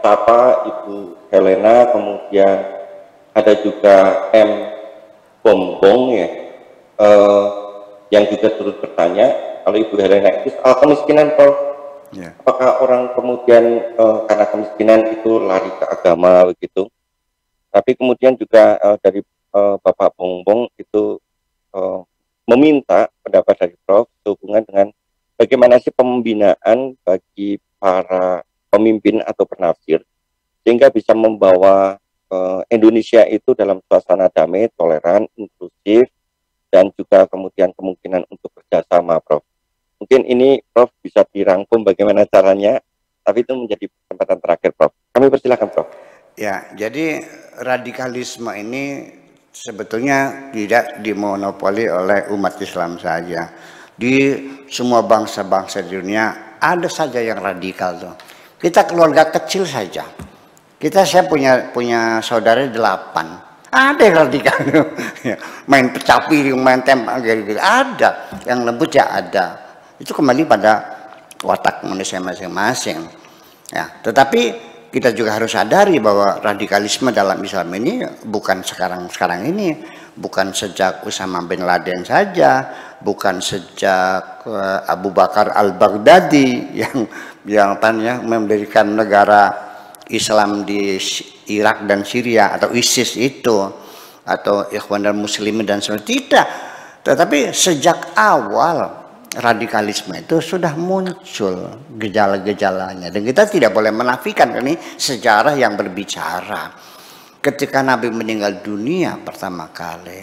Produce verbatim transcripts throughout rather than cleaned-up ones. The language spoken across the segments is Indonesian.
sapa Ibu Helena, kemudian ada juga M Bombong ya, uh, yang juga turut bertanya kalau Ibu Helena itu soal kemiskinan, Prof. Yeah. Apakah orang kemudian uh, karena kemiskinan itu lari ke agama begitu? Tapi kemudian juga uh, dari uh, Bapak Bongbong itu uh, meminta pendapat dari Prof sehubungan dengan bagaimana sih pembinaan bagi para pemimpin atau penafsir sehingga bisa membawa uh, Indonesia itu dalam suasana damai, toleran, inklusif, dan juga kemudian kemungkinan untuk kerjasama, Prof. Mungkin ini Prof bisa dirangkum bagaimana caranya, tapi itu menjadi kesempatan terakhir, Prof. Kami persilakan, Prof. Ya, jadi radikalisme ini sebetulnya tidak dimonopoli oleh umat Islam saja. Di semua bangsa-bangsa di dunia ada saja yang radikal tuh. Kita keluarga kecil saja. Kita saya punya punya saudara delapan. Ada yang radikal tuh. Main pecah piring, main tembak gitu. Ada yang lembut ya ada. Itu kembali pada watak manusia masing-masing. Ya, tetapi kita juga harus sadari bahwa radikalisme dalam Islam ini bukan sekarang-sekarang ini, bukan sejak Usama bin Laden saja, bukan sejak uh, Abu Bakar al-Baghdadi yang yang tanya mendirikan negara Islam di Irak dan Syria atau ISIS itu, atau Ikhwanul Muslimin dan sebagainya. Tidak, tetapi sejak awal radikalisme itu sudah muncul gejala-gejalanya, dan kita tidak boleh menafikan ini sejarah yang berbicara. Ketika Nabi meninggal dunia pertama kali,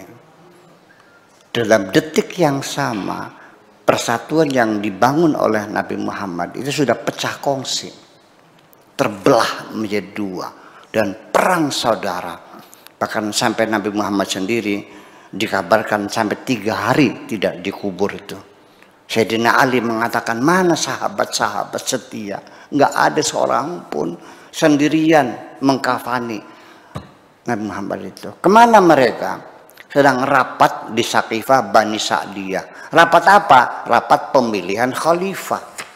dalam detik yang sama persatuan yang dibangun oleh Nabi Muhammad itu sudah pecah kongsi, terbelah menjadi dua, dan perang saudara. Bahkan sampai Nabi Muhammad sendiri dikabarkan sampai tiga hari tidak dikubur itu. Sayyidina Ali mengatakan, mana sahabat-sahabat setia? Nggak ada seorang pun, sendirian mengkafani Nabi Muhammad itu. Kemana mereka? Sedang rapat di Saqifah Bani Sa'diyah. Rapat apa? Rapat pemilihan khalifah.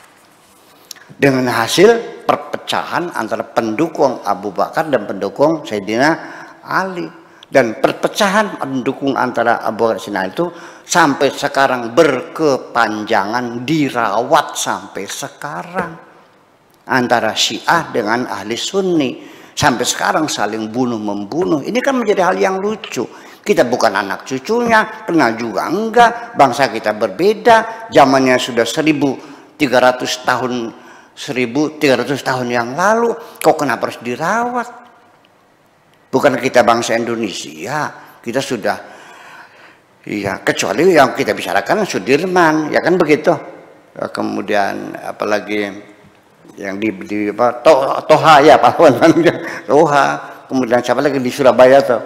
Dengan hasil perpecahan antara pendukung Abu Bakar dan pendukung Sayyidina Ali. Dan perpecahan pendukung antara Abu Bakar dan itu sampai sekarang berkepanjangan, dirawat sampai sekarang antara Syiah dengan ahli Sunni, sampai sekarang saling bunuh membunuh. Ini kan menjadi hal yang lucu. Kita bukan anak cucunya, kenal juga enggak, bangsa kita berbeda, zamannya sudah seribu tiga ratus tahun, seribu tiga ratus tahun yang lalu, kok kenapa harus dirawat? Bukan kita bangsa Indonesia, kita sudah, iya, kecuali yang kita bicarakan Sudirman, ya kan begitu. Kemudian apalagi yang di, di apa, to, Toha ya pahlawan Toha, kemudian siapa lagi di Surabaya tuh,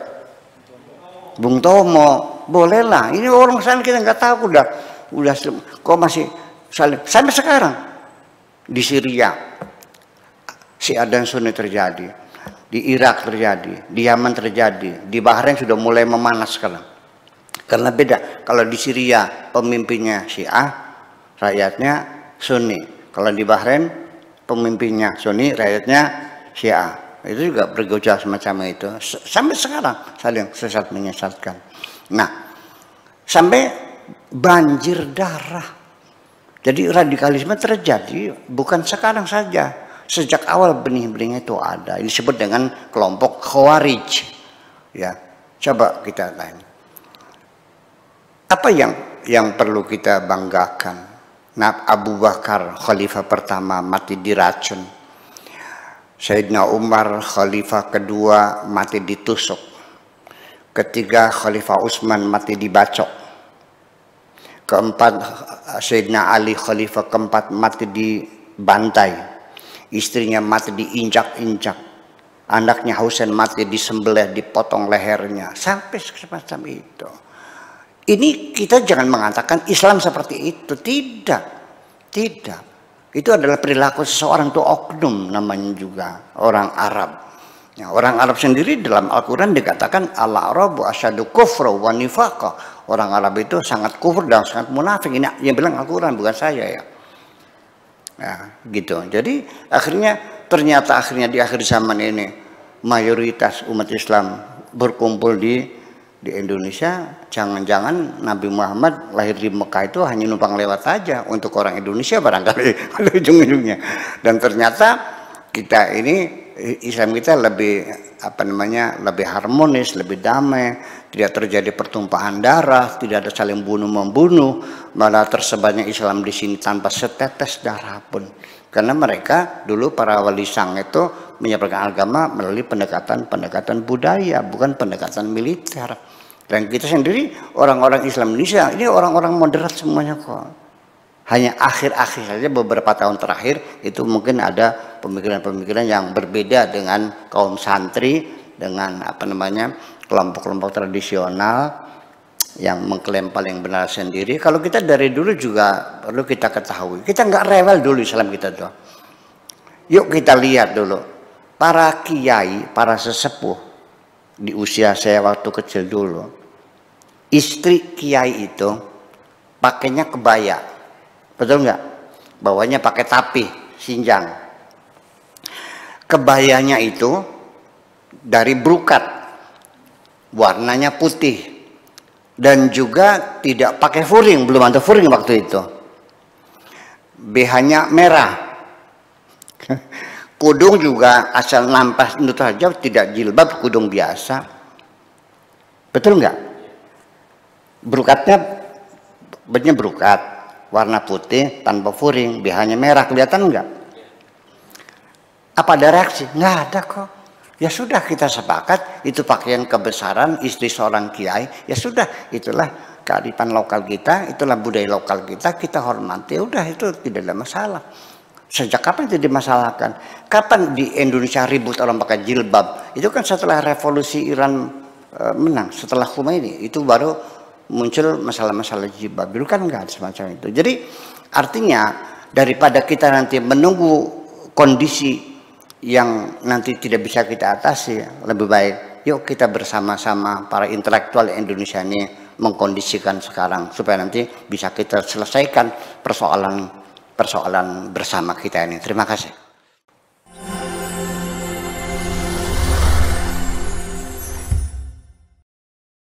Bung Tomo, bolehlah. Ini orang sana kita nggak tahu, udah, udah kok masih saling sampai sekarang di Syria, Syiah dan Sunni terjadi. Di Irak terjadi, di Yaman terjadi, di Bahrain sudah mulai memanas sekarang. Karena beda, kalau di Syria pemimpinnya Syiah, rakyatnya Sunni. Kalau di Bahrain pemimpinnya Sunni, rakyatnya Syiah. Itu juga bergejolak semacam itu. Sampai sekarang saling sesat menyesatkan. Nah, sampai banjir darah. Jadi radikalisme terjadi bukan sekarang saja. Sejak awal benih-benihnya itu ada. Ini disebut dengan kelompok Khawarij. Ya, coba kita tanya. Apa yang yang perlu kita banggakan? Nah, Abu Bakar khalifah pertama mati diracun. Sayyidina Umar khalifah kedua mati ditusuk. Ketiga Khalifah Utsman mati dibacok. Keempat Sayyidina Ali khalifah keempat mati dibantai. Istrinya mati diinjak-injak, anaknya Husain mati disembelih, dipotong lehernya, sampai semacam itu. Ini kita jangan mengatakan Islam seperti itu, tidak, tidak. Itu adalah perilaku seseorang, itu oknum namanya juga orang Arab. Ya, orang Arab sendiri dalam Al-Quran dikatakan al-Arabu asyadu kufra wa nifaqa. Orang Arab itu sangat kufur dan sangat munafik. Ini yang bilang Al-Quran, bukan saya ya. Ya, gitu. Jadi akhirnya ternyata akhirnya di akhir zaman ini mayoritas umat Islam berkumpul di di Indonesia, jangan-jangan Nabi Muhammad lahir di Mekah itu hanya numpang lewat aja untuk orang Indonesia barangkali pada ujung-ujungnya. Dan ternyata kita ini Islam kita lebih apa namanya lebih harmonis, lebih damai, tidak terjadi pertumpahan darah, tidak ada saling bunuh membunuh, malah tersebarnya Islam di sini tanpa setetes darah pun. Karena mereka dulu para wali sang itu menyebarkan agama melalui pendekatan-pendekatan budaya, bukan pendekatan militer. Dan kita sendiri orang-orang Islam Indonesia ini orang-orang moderat semuanya kok. Hanya akhir-akhir saja beberapa tahun terakhir itu mungkin ada pemikiran-pemikiran yang berbeda dengan kaum santri, dengan apa namanya kelompok-kelompok tradisional yang mengklaim paling benar sendiri. Kalau kita dari dulu juga perlu kita ketahui, kita nggak rewel dulu Islam kita tuh. Yuk kita lihat dulu para kiai, para sesepuh di usia saya waktu kecil dulu, istri kiai itu pakainya kebaya, betul nggak? Bawahnya pakai tapi, sinjang. Kebayanya itu dari brokat, warnanya putih. Dan juga tidak pakai furing, belum ada furing waktu itu. B H-nya merah. Kudung juga asal nampas itu saja, tidak jilbab, kudung biasa. Betul nggak? Brukatnya, bajunya brukat, warna putih, tanpa furing, B H-nya merah, kelihatan nggak? Apa ada reaksi? Nggak ada kok. Ya sudah, kita sepakat itu pakaian kebesaran istri seorang kiai. Ya sudah, itulah kearifan lokal kita, itulah budaya lokal kita, kita hormati. Ya udah, itu tidak ada masalah. Sejak kapan itu dimasalahkan? Kapan di Indonesia ribut orang pakai jilbab? Itu kan setelah revolusi Iran e, menang, setelah Khomeini itu baru muncul masalah-masalah jilbab. Dulu kan enggak ada semacam itu. Jadi artinya daripada kita nanti menunggu kondisi yang nanti tidak bisa kita atasi, lebih baik yuk kita bersama-sama para intelektual Indonesia ini mengkondisikan sekarang supaya nanti bisa kita selesaikan persoalan persoalan bersama kita ini. Terima kasih.